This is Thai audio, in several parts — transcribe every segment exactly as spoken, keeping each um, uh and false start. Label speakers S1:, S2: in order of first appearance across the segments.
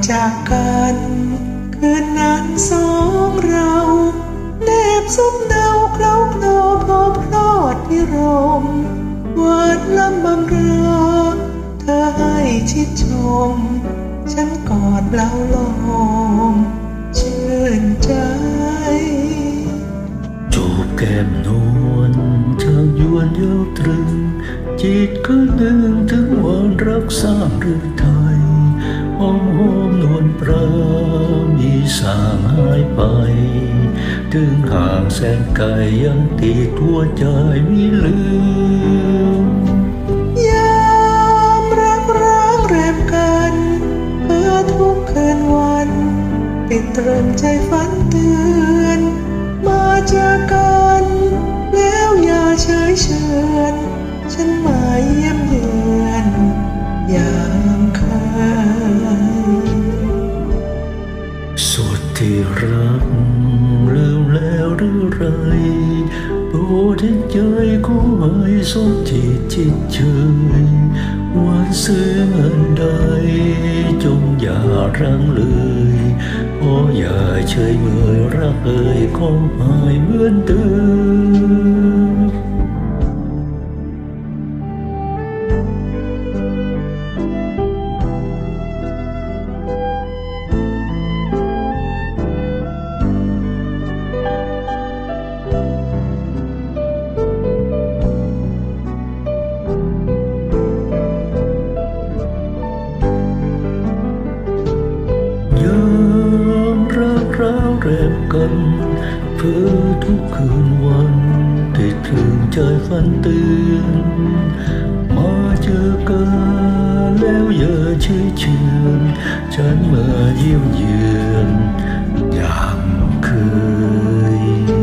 S1: จากกันคืนนั้นสองเราแนบซุ่มเนาเคล้าเคลอพอพลอดพิรมหวานลำบำเรอเธอให้ชิดชมฉันกอดเบลาลมชื่นใจ
S2: จูบแก้มนวลเชิงยวนเย้าตรึงจิตก็นึงถึงวันรักษาหรือไทยหอมหอมนวลปรามีสางหายไปถึงห่างแสนไกลยังติดหัวใจไม่ลืม
S1: ยามรักร้างแรมกันเพื่อทุกคืนวันติดตรึงใจฝันเตือนมาเจอกันแล้วอย่าเฉยเชือนฉันมาเยี่ยมเยือนยามเคย
S2: สุดที่รักลืมแล้วหรือไรโปรดเห็นใจของให้สมจิตจิตเชยวันซื้อเงินใดจงอย่ารังเลยขออย่าเฉยเมยรักเอ่ยของหายเหมือนเดิมร้าวแรมกันเพื่อทุกคืนวันติดถึงใจฝันเตือนมาเจอกันแล้วอย่าเฉยเชือนฉันมาเยี่ยมเยือนอย่างเคย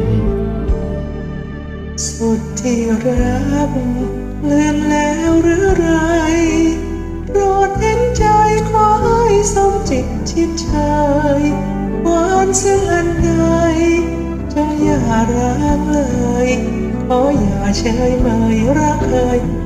S1: สุดที่รักลืมแล้วหรือไรโปรดเห็นใจขอให้สมจิตชิดเชยหวานซึ่งอันใดจงอย่ารักเลยขออย่าเฉยเมยรักเคย